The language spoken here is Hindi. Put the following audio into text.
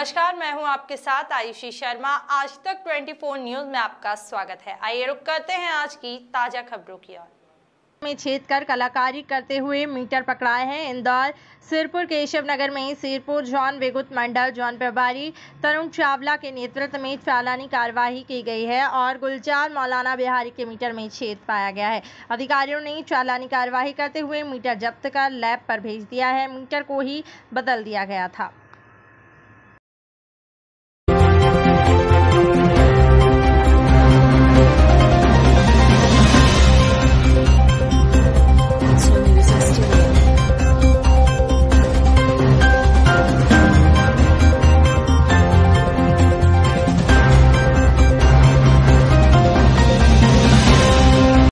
नमस्कार, मैं हूं आपके साथ आयुषी शर्मा। आज तक 24 न्यूज में आपका स्वागत है। आइए रुक करते हैं आज की ताजा खबरों की ओर। में छेद कर कलाकारी करते हुए मीटर पकड़ाए हैं। इंदौर सिरपुर केशव नगर में सिरपुर जोन विद्युत मंडल जोन प्रभारी तरुण चावला के नेतृत्व में चालानी कार्यवाही की गई है और गुलजार मौलाना बिहारी के मीटर में छेद पाया गया है। अधिकारियों ने चालानी कार्यवाही करते हुए मीटर जब्त कर लैब पर भेज दिया है। मीटर को ही बदल दिया गया था।